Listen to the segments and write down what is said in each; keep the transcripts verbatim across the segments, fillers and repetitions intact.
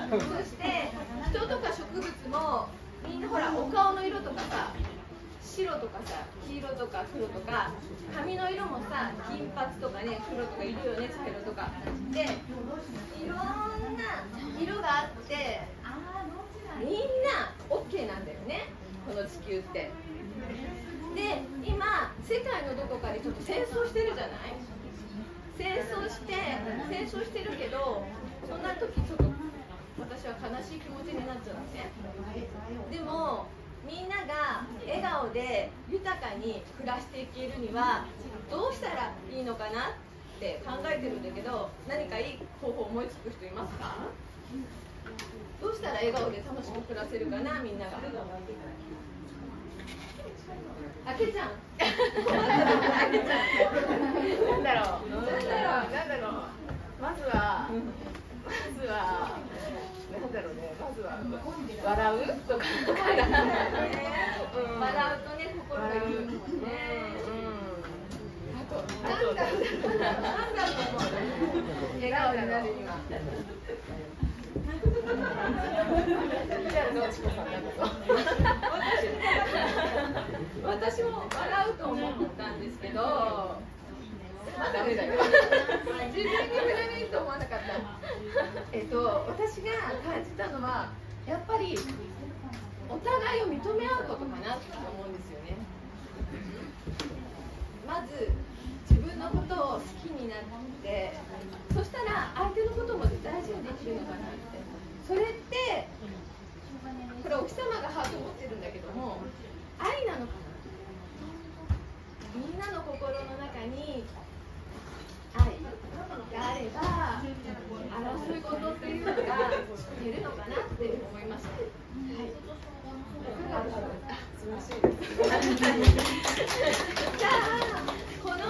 そして人とか植物もみんなほらお顔の色とかさ、白とかさ、黄色とか黒とか、髪の色もさ、金髪とかね、黒とかいるよね、茶色とかで、いろんな色があってみんな オーケー なんだよね、この地球って。で、今世界のどこかでちょっと戦争してるじゃない。戦争して戦争してるけど、そんな時ちょっと私は悲しい気持ちになっちゃうのね。でもみんなが笑顔で豊かに暮らしていけるにはどうしたらいいのかなって考えてるんだけど、何かいい方法思いつく人いますか？どうしたら笑顔で楽しく暮らせるかな、みんなが。あけちゃん。あけちゃん。なんだろう。なんだろう。なんだろう。まずは。まずは。なんだろうね。まずは。笑うとか。笑うとね、心が緩むもんね。あと。なんだろう。なんだろう。笑顔になるには。私も笑うと思ったんですけど、まあダメだよ。自分に振られると思わなかった。えっと私が感じたのはやっぱりお互いを認め合うことかなと思うんですよね。まず自分のことを好きになって、そしたら相手のことも大事にできるのかなって。それってこれお日様がハート持ってるんだけども、愛なのかな。みんなの心の中に愛があれば争い事っていうのが減るのかなって思いました。はい。素晴らしいです。じゃあこの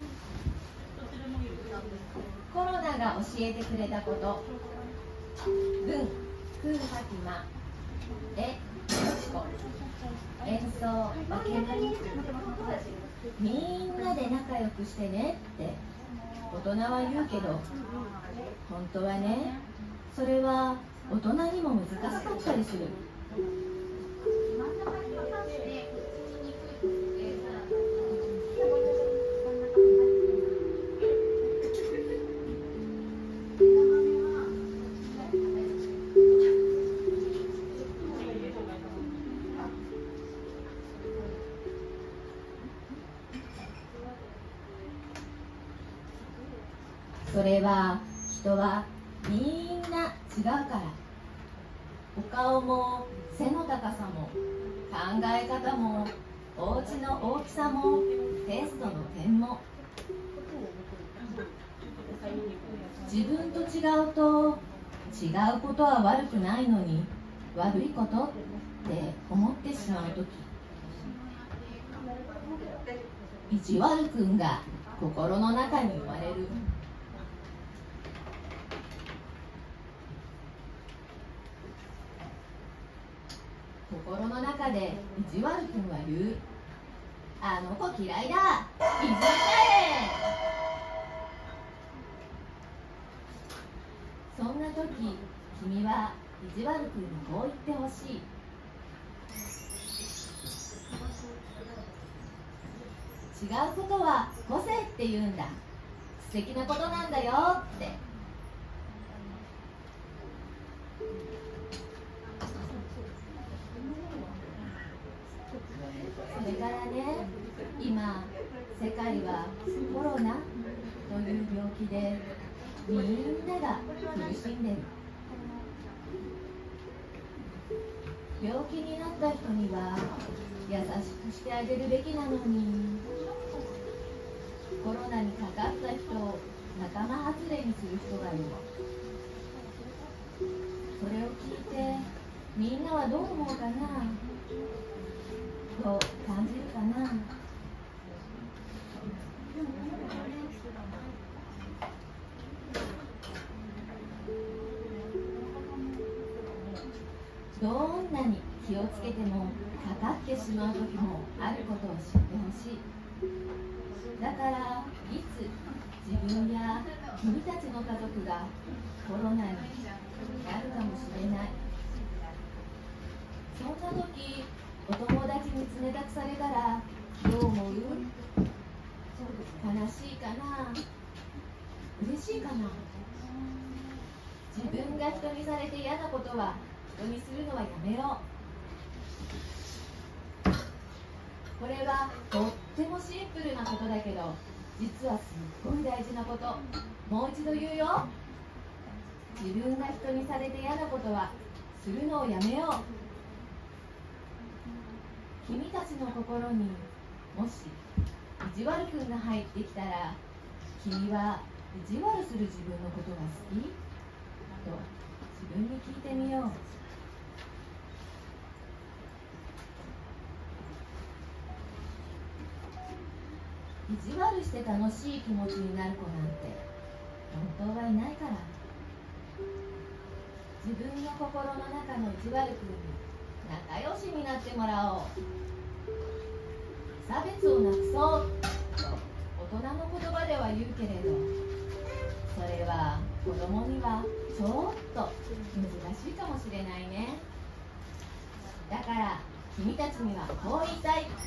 コロナが教えてくれたこと。文クーハティマえよしこ演奏わけないみんなで仲良くしてねって大人は言うけど、本当はね、それは大人にも難しかったりする。それは人はみんな違うから。お顔も背の高さも考え方もお家の大きさもテストの点も、自分と違うと違うことは悪くないのに悪いことって思ってしまうとき、意地悪くんが心の中に生まれる。心の中で意地悪くんは言う。あの子嫌いだ、いじめたえ。そんな時君は意地悪くんにこう言ってほしい。違うことは個性って言うんだ、素敵なことなんだよって。それからね、今世界はコロナという病気でみんなが苦しんでる。病気になった人には優しくしてあげるべきなのに、コロナにかかった人を仲間外れにする人がいる。それを聞いてみんなはどう思うかな、どう感じるかな。どんなに気をつけてもかかってしまう時もあることを知ってほしい。だからいつ自分や君たちの家族がコロナになるかもしれない。 時お友達に冷たくされたらどう思う？悲しいかな？嬉しいかな？自分が人にされて嫌なことは人にするのはやめよう。これはとってもシンプルなことだけど、実はすっごい大事なこと。もう一度言うよ。自分が人にされて嫌なことはするのをやめよう。君たちの心にもし意地悪くんが入ってきたら、君は意地悪する自分のことが好き？と自分に聞いてみよう。意地悪して楽しい気持ちになる子なんて本当はいないから。自分の心の中の意地悪くんに仲良しになってもらおう。差別をなくそうと大人の言葉では言うけれど、それは子供にはちょっと難しいかもしれないね。だから君たちにはこう言いたい。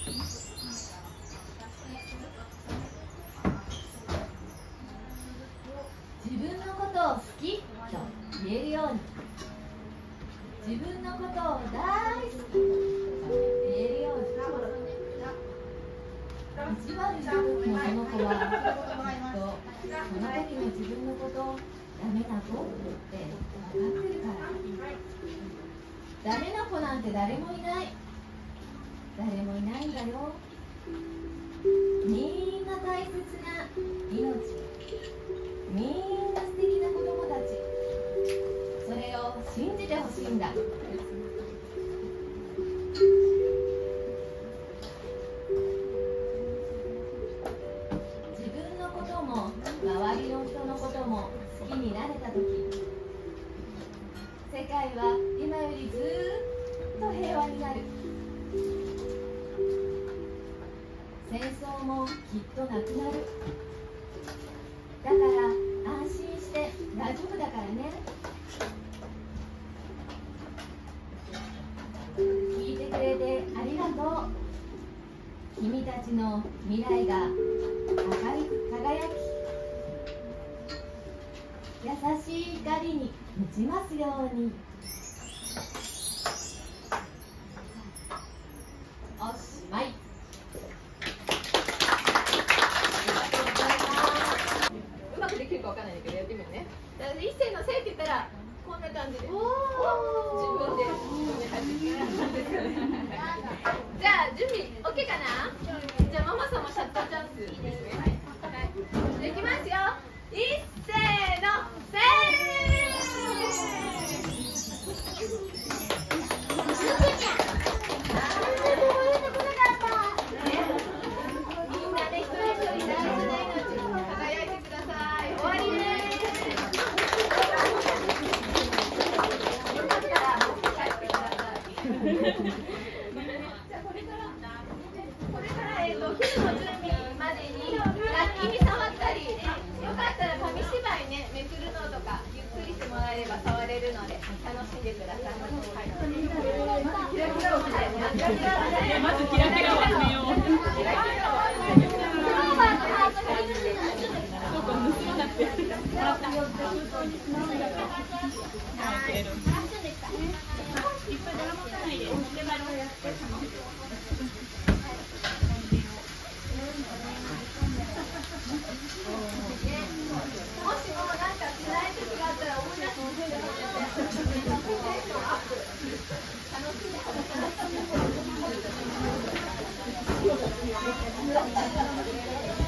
自分のことを好きと言えるように、自分のことを大好きと言えるように。意地悪した時のその子はきっとその時の自分のことをダメな子って分かってるから。ダメな子なんて誰もいない。誰もいないんだよ。みんな大切な命、みんな素敵な子供たち、それを信じてほしいんだ。自分のことも周りの人のことも好きになれた時、世界は今よりずーっと平和になる。戦争もきっとなくなる。だから安心して大丈夫だからね。聞いてくれてありがとう。君たちの未来が明るく輝き、優しい光に満ちますように。おしまい。 うまくできるかわかんないんだけど、やってみるね。だから一斉のせいって言ったらこんな感じで自分でじゃあ準備 OK かな。じゃあママさんもシャッターチャンスですね。はい、できますよ。一斉のせ触れるので楽しんでください。 まずキラキラを始めよう。そうか、盗まなくて。いっぱいドラマかないで。 もしもなんか辛い時があったら思い出してほしいです。楽しんでください。